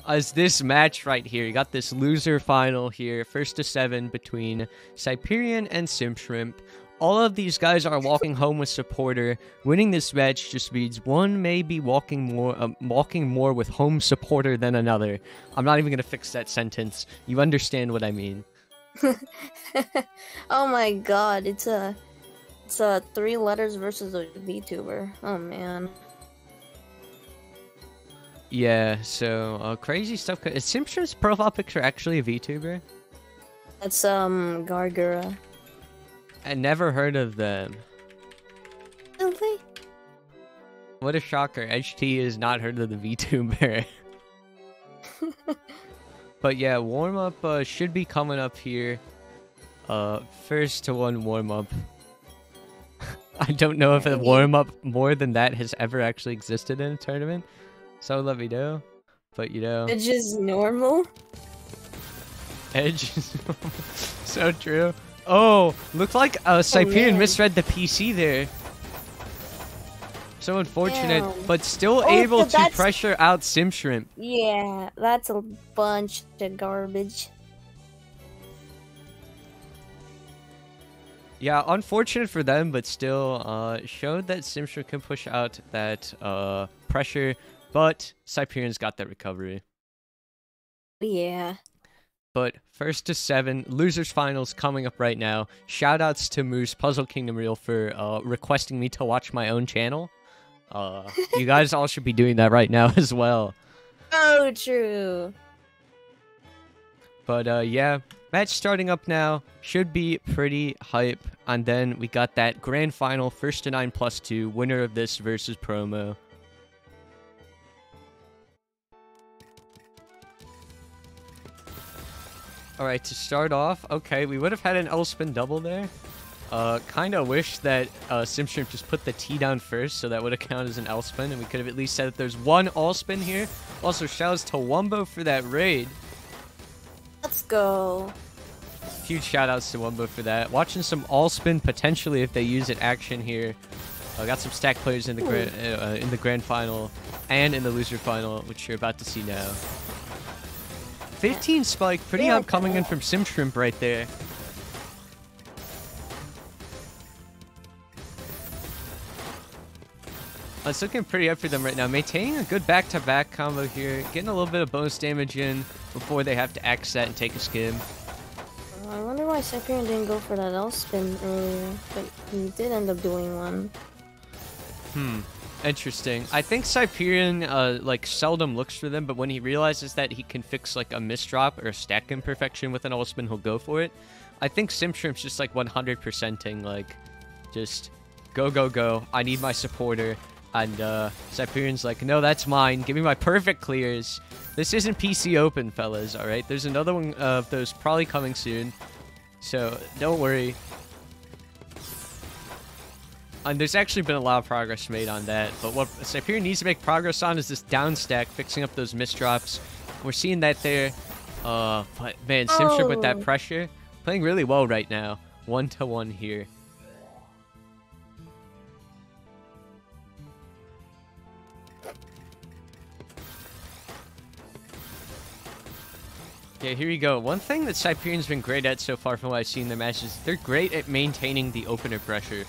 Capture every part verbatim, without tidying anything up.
as this match right here. You got this loser final here, first to seven between Cyprian and SimpShrimp. All of these guys are walking home with supporter. Winning this match just means one may be walking more, uh, walking more with home supporter than another. I'm not even gonna fix that sentence. You understand what I mean? Oh my god, it's a, it's a three letters versus a VTuber. Oh man. Yeah. So uh, crazy stuff. Is SimpShrimp's profile picture actually a VTuber? That's um Gargura. I never heard of them. Really? What a shocker. H T has not heard of the VTuber. But yeah, warm-up uh, should be coming up here. Uh, first to one warm-up. I don't know if a warm-up more than that has ever actually existed in a tournament. So let me know. But you know... It's just normal? Edge is so true. Oh, looked like uh, Cyprian oh, misread the P C there. So unfortunate, Damn. but still Oh, able so to that's... pressure out SimpShrimp. Yeah, that's a bunch of garbage. Yeah, unfortunate for them, but still uh, showed that SimpShrimp can push out that uh, pressure, but Cyprian's got that recovery. Yeah. But first to seven, losers finals coming up right now. Shoutouts to Moose Puzzle Kingdom Reel for uh, requesting me to watch my own channel. Uh, you guys all should be doing that right now as well. Oh, true. But uh, yeah, match starting up now. Should be pretty hype. And then we got that grand final, first to nine plus two, winner of this versus promo. Alright, to start off, okay, we would have had an All-spin double there. Uh, kind of wish that uh, SimpShrimp just put the T down first, so that would have counted as an All-spin, and we could have at least said that there's one All-spin here. Also, shoutouts to Wumbo for that raid. Let's go. Huge shoutouts to Wumbo for that. Watching some All-spin potentially if they use it action here. Uh, got some stack players in the grand uh, in the grand final and in the loser final, which you're about to see now. fifteen spike, pretty Yeah, up coming in from SimpShrimp right there. Uh, it's looking pretty up for them right now. Maintaining a good back-to-back combo here. Getting a little bit of bonus damage in before they have to X set and take a skim. Uh, I wonder why Cyprian didn't go for that L-spin earlier, but he did end up doing one. Hmm. Interesting. I think Cyprian, uh, like, seldom looks for them, but when he realizes that he can fix, like, a misdrop or a stack imperfection with an All-spin, he'll go for it. I think SimpShrimp's just, like, one hundred percenting, like, just go, go, go. I need my supporter. And, uh, Cyprian's like, no, that's mine. Give me my perfect clears. This isn't P C Open, fellas, alright? There's another one of those probably coming soon. So, don't worry. And there's actually been a lot of progress made on that, but what Cyprian needs to make progress on is this down stack, fixing up those misdrops. We're seeing that there. Uh, but man, SimpShrimp oh. with that pressure, playing really well right now. One to one here. Yeah, here you go. One thing that Cyprian's been great at so far from what I've seen in their matches, they're great at maintaining the opener pressure.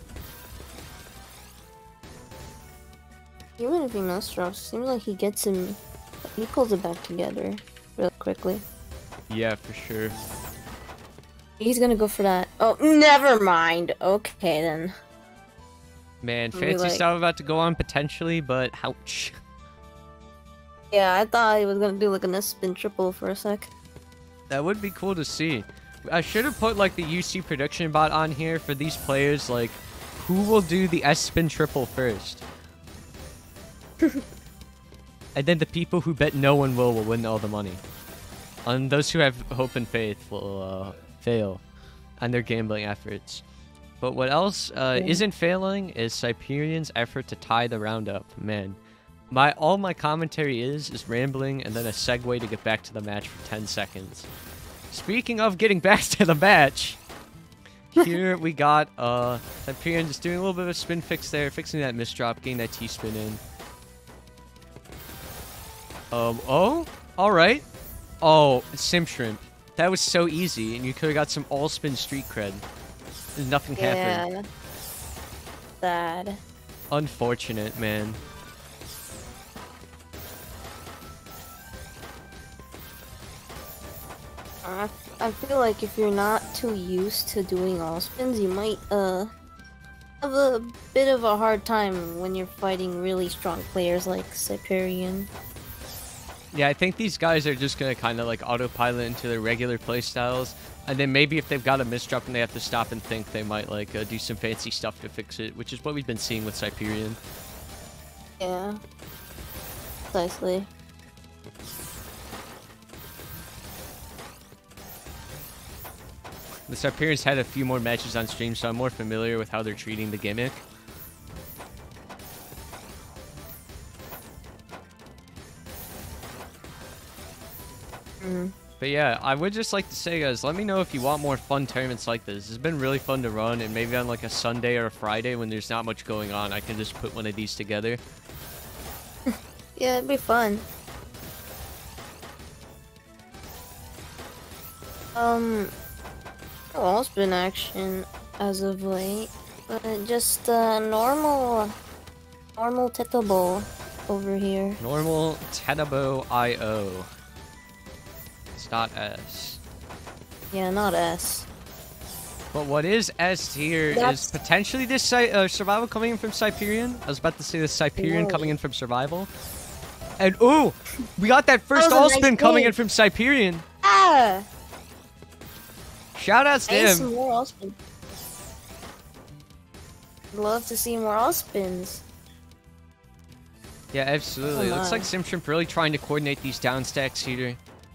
Even if he misdrops, seems like he gets him, he pulls it back together real quickly. Yeah, for sure. He's gonna go for that. Oh, never mind. Okay, then. Man, fancy like... stuff about to go on potentially, but ouch. Yeah, I thought he was gonna do like an S-spin triple for a sec. That would be cool to see. I should have put like the U C prediction bot on here for these players, like, who will do the S-spin triple first? And then the people who bet no one will will win all the money. And those who have hope and faith will uh, fail on their gambling efforts. But what else uh, yeah. isn't failing is Cyprian's effort to tie the round up. Man, my all my commentary is is rambling and then a segue to get back to the match for ten seconds. Speaking of getting back to the match, here we got uh, Cyprian just doing a little bit of a spin fix there, fixing that misdrop, getting that T-spin in. Um, oh? All right. Oh, SimpShrimp. That was so easy, and you could have got some all-spin street cred. Nothing Yeah. happened. Sad. Unfortunate, man. I, I feel like if you're not too used to doing all spins, you might uh have a bit of a hard time when you're fighting really strong players like Cyperion. Yeah, I think these guys are just gonna kind of like autopilot into their regular playstyles, and then maybe if they've got a misdrop and they have to stop and think, they might like uh, do some fancy stuff to fix it, which is what we've been seeing with Cyperion. Yeah. Precisely. The Cyperions had a few more matches on stream, so I'm more familiar with how they're treating the gimmick. Mm. But yeah, I would just like to say, guys, let me know if you want more fun tournaments like this. It's been really fun to run, and maybe on like a Sunday or a Friday when there's not much going on, I can just put one of these together. Yeah, it'd be fun. Um, all-spin action as of late, but just uh, normal, normal Tetabo over here. Normal Tetabo I O. It's not S. Yeah, not S. But what is S here That's... is potentially this Cy uh, survival coming in from Cyperion. I was about to say the Cyperion Whoa. coming in from survival. And ooh, we got that first That was a all-spin nice coming game. in from Cyperion. Ah! Shoutouts to I need him. some more all-spin. Love to see more all-spins. Yeah, absolutely. Oh Looks my. like SimpShrimp really trying to coordinate these down stacks here.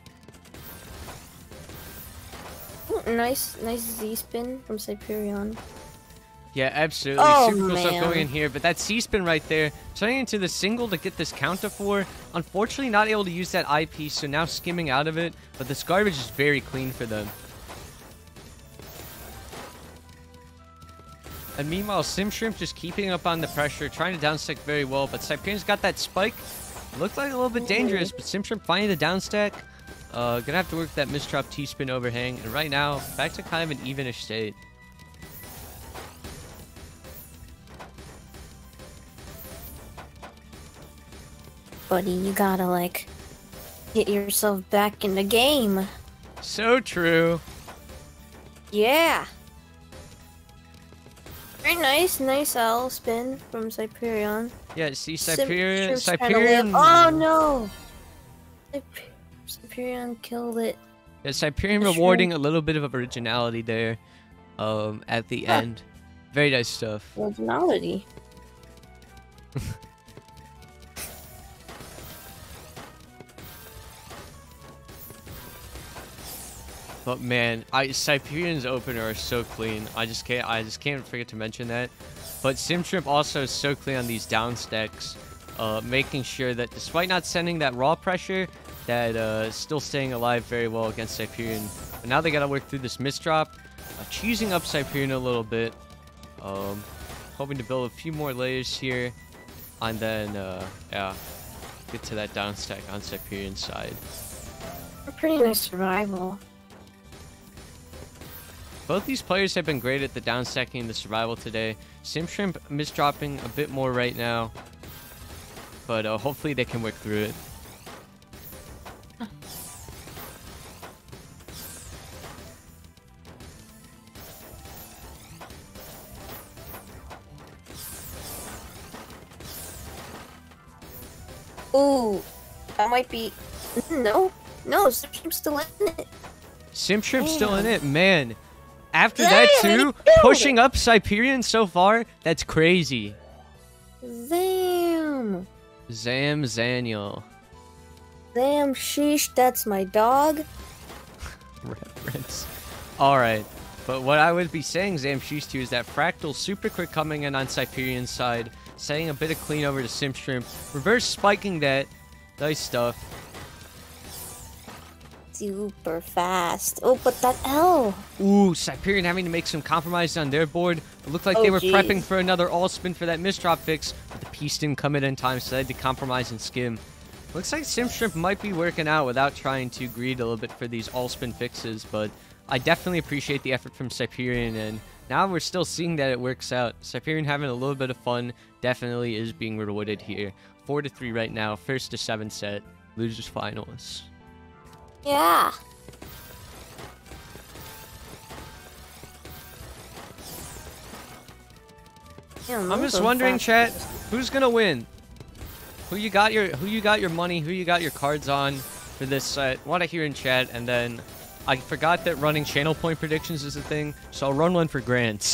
Ooh, nice, nice Z-spin from Cyperion. Yeah, absolutely. Oh, Super cool stuff man. going in here. But that C-spin right there, turning into the single to get this counter four. Unfortunately, not able to use that I P, so now skimming out of it. But this garbage is very clean for them. And meanwhile, SimpShrimp just keeping up on the pressure, trying to downstack very well. But Cyperion's got that spike. Looked like a little bit dangerous, but SimpShrimp finding the downstack. Uh, gonna have to work that misdrop T-spin overhang. And right now, back to kind of an evenish state. Buddy, you gotta, like, get yourself back in the game. So true. Yeah! Very nice, nice owl spin from Cyperion. Yeah, see, Sim- Cyperion... Shrimp's trying to Cyperion... live- Oh no! Cyp- Cyperion killed it. Yeah, Cyperion The rewarding a little bit of originality there um, at the Huh. end. Very nice stuff. Originality. But man, I Cyperion's opener are so clean. I just can't I just can't forget to mention that. But SimpShrimp also is so clean on these down stacks, uh, making sure that despite not sending that raw pressure, that uh, still staying alive very well against Cyperion. But now they gotta work through this misdrop, uh, cheesing up Cyperion a little bit, um, hoping to build a few more layers here, and then uh, yeah, get to that down stack on Cyperion's side. A pretty nice survival. Both these players have been great at the downstacking and the survival today. SimpShrimp misdropping a bit more right now, but uh, hopefully they can work through it. Ooh, that might be... No, no, SimpShrimp's still in it. SimpShrimp's still in Damn. it, man. After Damn, that he too, killed pushing it. up Cyperion so far, that's crazy. Damn. Zam Zaniel. Damn, sheesh, that's my dog. Reference. Alright. But what I would be saying, Zamsheesh, to is that Fractal super quick coming in on Cyperion's side, setting a bit of clean over to SimpShrimp, reverse spiking that. Nice stuff. Super fast. Oh, but that L. Ooh, Cyperion having to make some compromises on their board. It looked like Oh, they were geez. prepping for another all spin for that misdrop fix, but the piece didn't come in in time, so they had to compromise and skim. Looks like SimpShrimp might be working out without trying to greed a little bit for these all-spin fixes, but I definitely appreciate the effort from Cyperion, and now we're still seeing that it works out. Cyperion having a little bit of fun definitely is being rewarded here. Four to three right now, first to seven set, losers finals. Yeah. Yeah, I'm just wondering, chat, who's gonna win? Who you got your who you got your money, who you got your cards on for this set? Want to hear in chat, and then I forgot that running channel point predictions is a thing, so I'll run one for grants.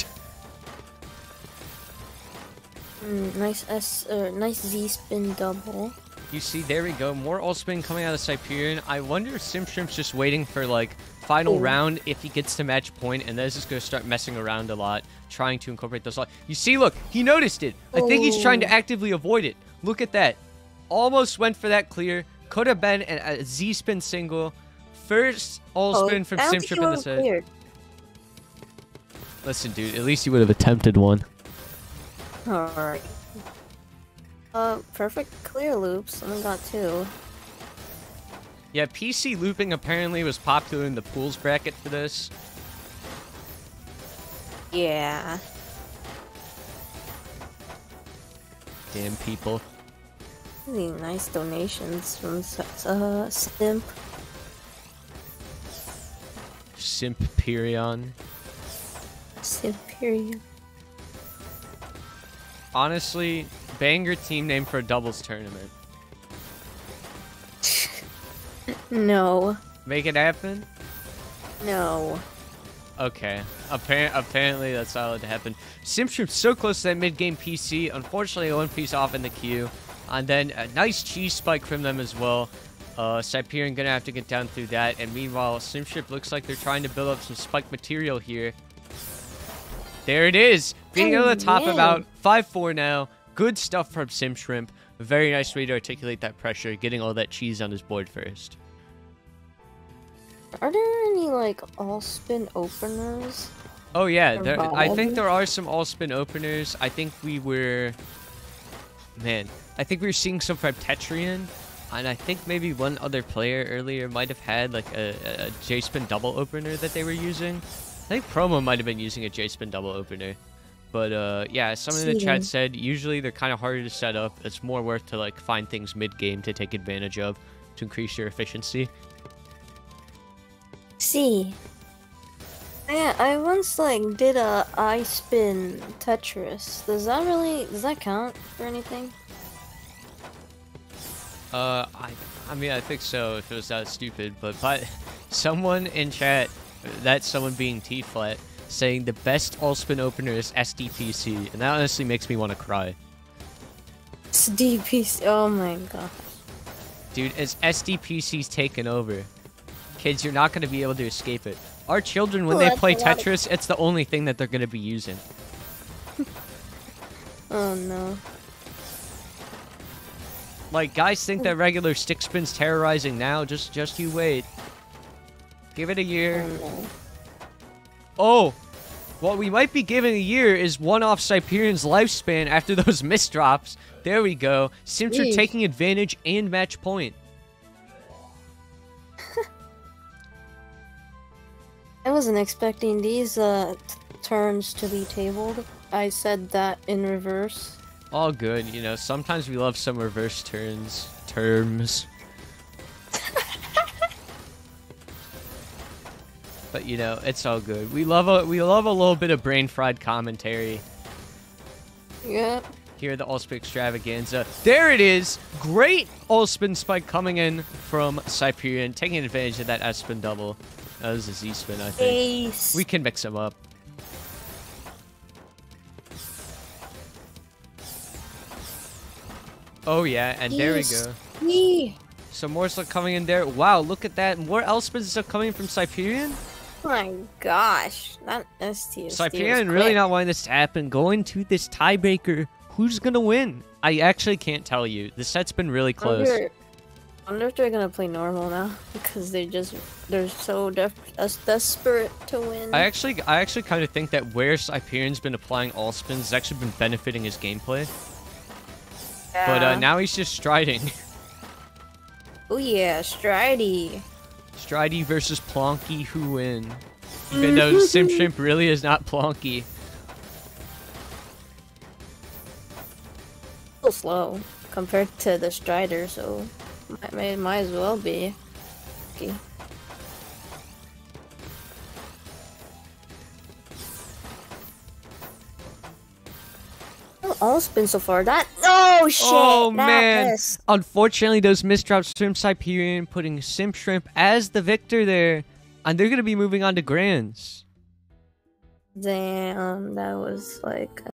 Mm, nice S, uh, nice Z spin double. You see, there we go. More all spin coming out of Cyperion. I wonder if SimpShrimp's just waiting for like final Ooh. round if he gets to match point, and then he's just gonna start messing around a lot, trying to incorporate those. You see, look, he noticed it. I think he's trying to actively avoid it. Look at that. Almost went for that clear. Could have been a, a Z spin single. First all oh, spin from SimpShrimp in the set. Cleared. Listen, dude, at least you would have attempted one. Alright. Uh, perfect clear loops. Someone got two. Yeah, P C looping apparently was popular in the pools bracket for this. Yeah. Damn people. Really nice donations from uh, Simp. Simperion. Simperion. Honestly, banger team name for a doubles tournament. No. Make it happen? No. Okay. Appar apparently that's not allowed to happen. SimpShrimp's so close to that mid-game P C. Unfortunately, one piece off in the queue. And then a nice cheese spike from them as well. Uh, Cyperion gonna have to get down through that. And meanwhile, SimpShrimp looks like they're trying to build up some spike material here. There it is. Being able to top yeah. about five four now. Good stuff from SimpShrimp. A very nice way to articulate that pressure, getting all that cheese on his board first. Are there any, like, all-spin openers? Oh, yeah. There, I think there are some all-spin openers. I think we were... Man, I think we were seeing some from Tetrian. And I think maybe one other player earlier might have had, like, a, a J-spin double opener that they were using. I think Promo might have been using a J-spin double opener. But, uh, yeah, someone in the chat said usually they're kind of harder to set up. It's more worth to, like, find things mid-game to take advantage of to increase your efficiency. See. Yeah, I once, like, did a I-spin Tetris. Does that really... Does that count for anything? Uh, I, I mean, I think so if it was that stupid. But, but someone in chat, that's someone being T-flat, saying the best all-spin opener is S D P C, and that honestly makes me want to cry. S D P C, oh my god. Dude, as S D P C's taken over, kids, you're not going to be able to escape it. Our children, when oh, they play Tetris, of... it's the only thing that they're going to be using. Oh no. Like, guys think that regular stick spin's terrorizing now, just, just you wait. Give it a year. Oh no. Oh, what we might be giving a year is one-off Cyperion's lifespan after those misdrops. There we go. SimpShrimp taking advantage and match point. I wasn't expecting these uh, turns to be tabled. I said that in reverse. All good, you know, sometimes we love some reverse turns. Terms. But you know, it's all good. We love a we love a little bit of brain fried commentary. Yep. Here at the All-spin Extravaganza. There it is! Great all-spin spike coming in from Cyperion, taking advantage of that S-spin double. That was a Z-spin, I think. Ace. We can mix them up. Oh yeah, and there we go. Me. Some more stuff coming in there. Wow, look at that. More L-spins stuff coming from Cyperion. Oh my gosh. That S T is Cyperion really not wanting this to happen. Going to this tiebreaker. Who's gonna win? I actually can't tell you. The set's been really close. I wonder if they're gonna play normal now because they just they're so def desperate to win. I actually I actually kind of think that where Cyperion's been applying all spins has actually been benefiting his gameplay. Yeah. But uh, now he's just striding. Oh yeah, Stridey. Stridey versus Plonky, who win? Even though SimpShrimp really is not Plonky. Still slow compared to the Strider, so might, might, might as well be. Okay. All spin so far. That oh shit! Oh that man! missed. Unfortunately, those misdrops Shrimp Hyperion, putting SimpShrimp as the victor there, and they're gonna be moving on to Grands. Damn, that was like